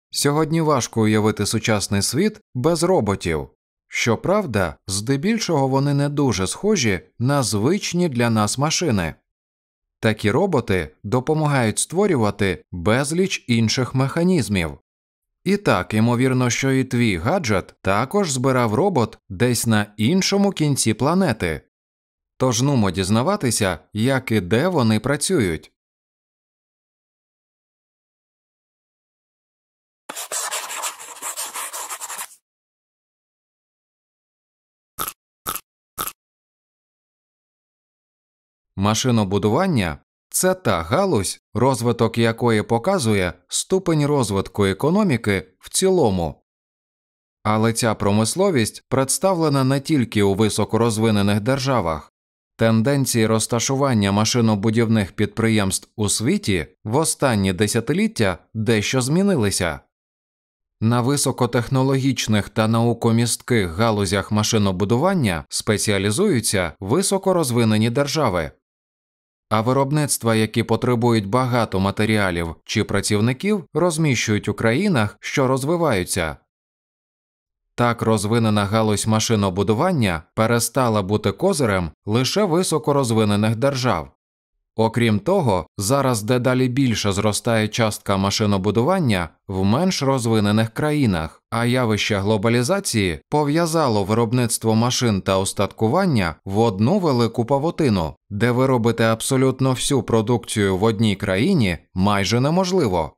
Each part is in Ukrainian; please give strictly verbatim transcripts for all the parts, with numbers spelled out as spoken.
Сьогодні важко уявити сучасний світ без роботів. Щоправда, здебільшого вони не дуже схожі на звичні для нас машини. Такі роботи допомагають створювати безліч інших механізмів. І так, ймовірно, що і твій гаджет також збирав робот десь на іншому кінці планети. Тож нумо дізнаватися, як і де вони працюють. Машинобудування – це та галузь, розвиток якої показує ступень розвитку економіки в цілому. Але ця промисловість представлена не тільки у високорозвинених державах. Тенденції розташування машинобудівних підприємств у світі в останні десятиліття дещо змінилися. На високотехнологічних та наукомістких галузях машинобудування спеціалізуються високорозвинені держави. А виробництва, які потребують багато матеріалів чи працівників, розміщують у країнах, що розвиваються. Так розвинена галузь машинобудування перестала бути козирем лише високорозвинених держав. Окрім того, зараз дедалі більше зростає частка машинобудування в менш розвинених країнах, а явище глобалізації пов'язало виробництво машин та устаткування в одну велику павутину, де виробити абсолютно всю продукцію в одній країні майже неможливо.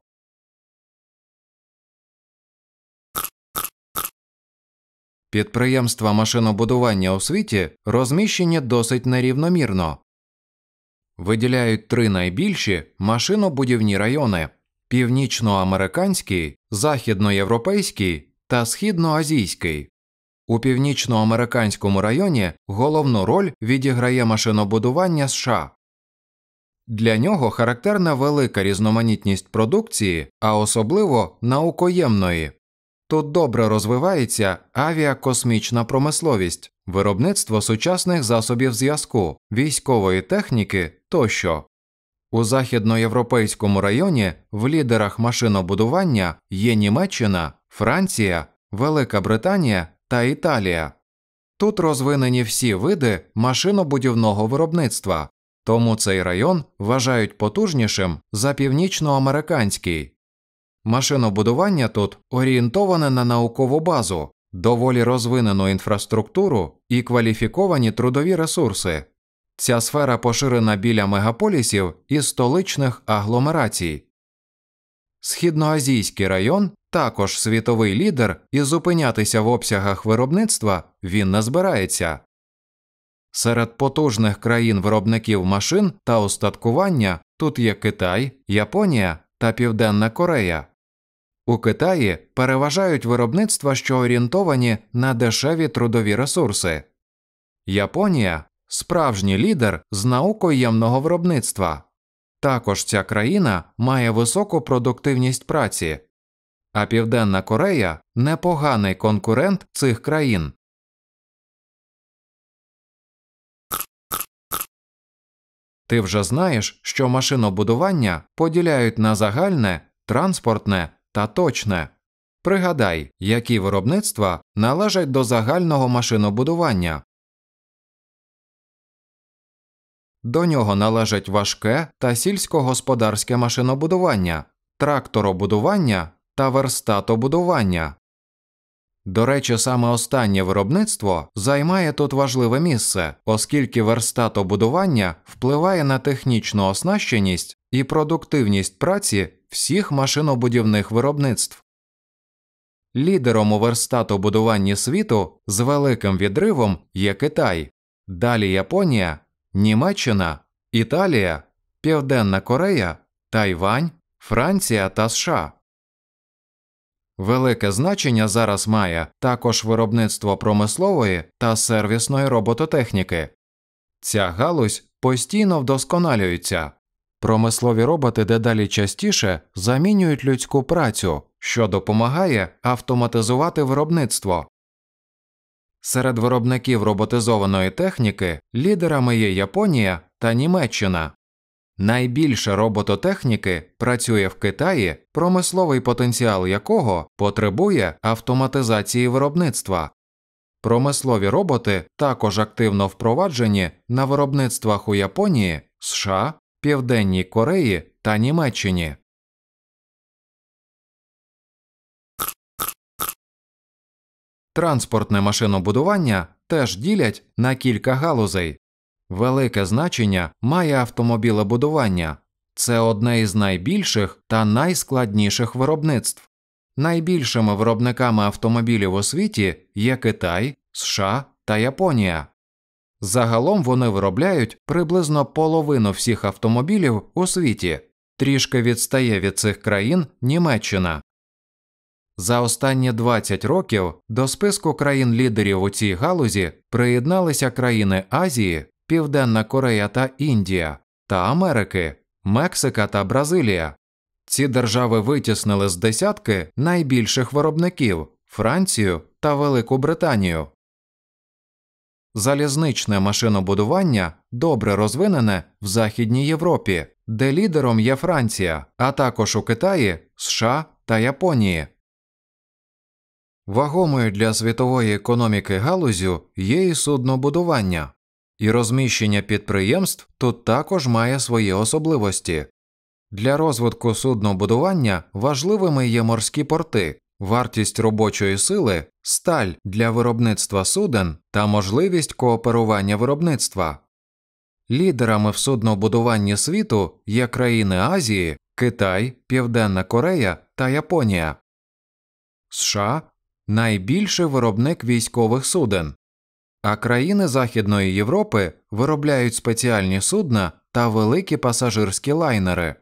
Підприємства машинобудування у світі розміщені досить нерівномірно. Виділяють три найбільші машинобудівні райони – північноамериканський, західноєвропейський та східноазійський. У північноамериканському районі головну роль відіграє машинобудування США. Для нього характерна велика різноманітність продукції, а особливо наукоємної. Тут добре розвивається авіакосмічна промисловість, виробництво сучасних засобів зв'язку, військової техніки тощо. У західноєвропейському районі в лідерах машинобудування є Німеччина, Франція, Велика Британія та Італія. Тут розвинені всі види машинобудівного виробництва, тому цей район вважають потужнішим за північноамериканський. Машинобудування тут орієнтоване на наукову базу, доволі розвинену інфраструктуру і кваліфіковані трудові ресурси. Ця сфера поширена біля мегаполісів і столичних агломерацій. Східноазійський район також світовий лідер, і зупинятися в обсягах виробництва він не збирається. Серед потужних країн-виробників машин та устаткування тут є Китай, Японія та Південна Корея. У Китаї переважають виробництва, що орієнтовані на дешеві трудові ресурси. Японія – справжній лідер з наукоємного виробництва. Також ця країна має високу продуктивність праці. А Південна Корея – непоганий конкурент цих країн. Ти вже знаєш, що машинобудування поділяють на загальне, транспортне та точне. Пригадай, які виробництва належать до загального машинобудування. До нього належать важке та сільськогосподарське машинобудування, тракторобудування та верстатобудування. До речі, саме останнє виробництво займає тут важливе місце, оскільки верстатобудування впливає на технічну оснащеність і продуктивність праці всіх машинобудівних виробництв. Лідером у верстатобудуванні світу з великим відривом є Китай, далі Японія, Німеччина, Італія, Південна Корея, Тайвань, Франція та США. Велике значення зараз має також виробництво промислової та сервісної робототехніки. Ця галузь постійно вдосконалюється. Промислові роботи дедалі частіше замінюють людську працю, що допомагає автоматизувати виробництво. Серед виробників роботизованої техніки лідерами є Японія та Німеччина. Найбільше робототехніки працює в Китаї, промисловий потенціал якого потребує автоматизації виробництва. Промислові роботи також активно впроваджені на виробництвах у Японії, США, Південній Кореї та Німеччині. Транспортне машинобудування теж ділять на кілька галузей. Велике значення має автомобілебудування. Це одне із найбільших та найскладніших виробництв. Найбільшими виробниками автомобілів у світі є Китай, США та Японія. Загалом вони виробляють приблизно половину всіх автомобілів у світі. Трішки відстає від цих країн Німеччина. За останні двадцять років до списку країн-лідерів у цій галузі приєдналися країни Азії, Південна Корея та Індія, та Америки, Мексика та Бразилія. Ці держави витіснили з десятки найбільших виробників – Францію та Велику Британію. Залізничне машинобудування добре розвинене в Західній Європі, де лідером є Франція, а також у Китаї, США та Японії. Вагомою для світової економіки галуззю є і суднобудування. І розміщення підприємств тут також має свої особливості. Для розвитку суднобудування важливими є морські порти, вартість робочої сили, сталь для виробництва суден та можливість кооперування виробництва. Лідерами в суднобудуванні світу є країни Азії, Китай, Південна Корея та Японія. США – найбільший виробник військових суден, а країни Західної Європи виробляють спеціальні судна та великі пасажирські лайнери.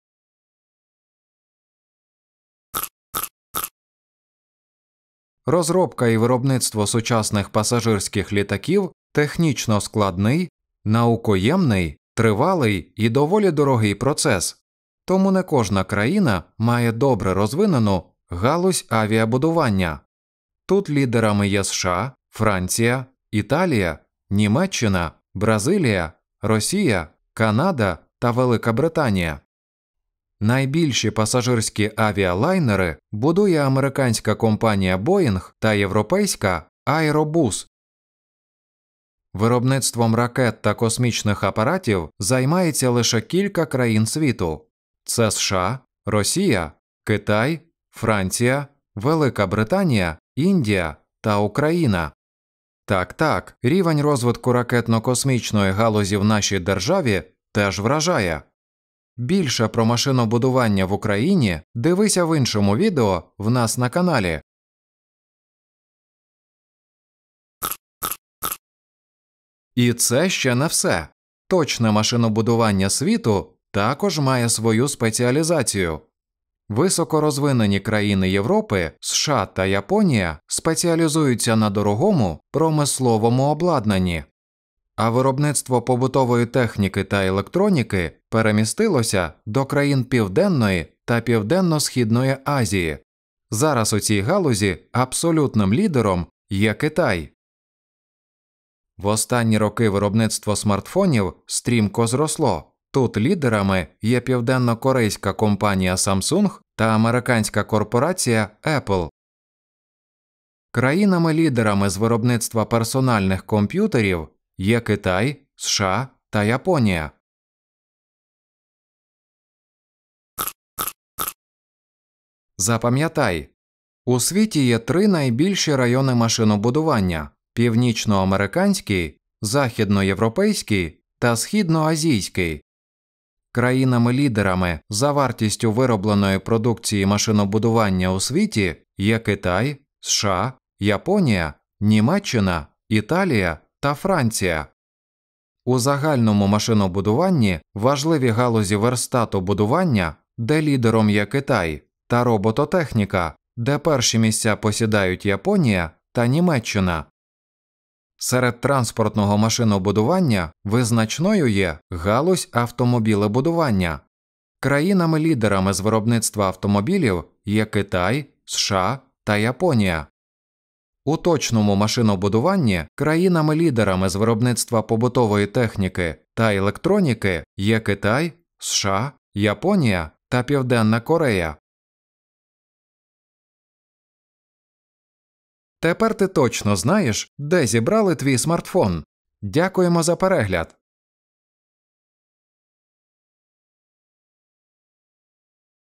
Розробка і виробництво сучасних пасажирських літаків технічно складний, наукоємний, тривалий і доволі дорогий процес, тому не кожна країна має добре розвинену галузь авіабудування. Тут лідерами є США, Франція, Італія, Німеччина, Бразилія, Росія, Канада та Велика Британія. Найбільші пасажирські авіалайнери будує американська компанія Boeing та європейська Airbus. Виробництвом ракет та космічних апаратів займається лише кілька країн світу. Це США, Росія, Китай, Франція, Велика Британія, Індія та Україна. Так-так, рівень розвитку ракетно-космічної галузі в нашій державі теж вражає. Більше про машинобудування в Україні дивися в іншому відео в нас на каналі. І це ще не все. Точне машинобудування світу також має свою спеціалізацію. Високорозвинені країни Європи, США та Японія спеціалізуються на дорогому промисловому обладнанні, а виробництво побутової техніки та електроніки перемістилося до країн Південної та Південно-Східної Азії. Зараз у цій галузі абсолютним лідером є Китай. В останні роки виробництво смартфонів стрімко зросло. Тут лідерами є південно-корейська компанія Samsung та американська корпорація Apple. Країнами-лідерами з виробництва персональних комп'ютерів є Китай, США та Японія. Запам'ятай, у світі є три найбільші райони машинобудування – північноамериканський, західноєвропейський та східноазійський. Країнами-лідерами за вартістю виробленої продукції машинобудування у світі є Китай, США, Японія, Німеччина, Італія та Франція. У загальному машинобудуванні важливі галузі верстатобудування, де лідером є Китай, та робототехніка, де перші місця посідають Японія та Німеччина. Серед транспортного машинобудування визначною є галузь автомобілебудування. Країнами-лідерами з виробництва автомобілів є Китай, США та Японія. У точному машинобудуванні країнами-лідерами з виробництва побутової техніки та електроніки є Китай, США, Японія та Південна Корея. Тепер ти точно знаєш, де зібрали твій смартфон. Дякуємо за перегляд!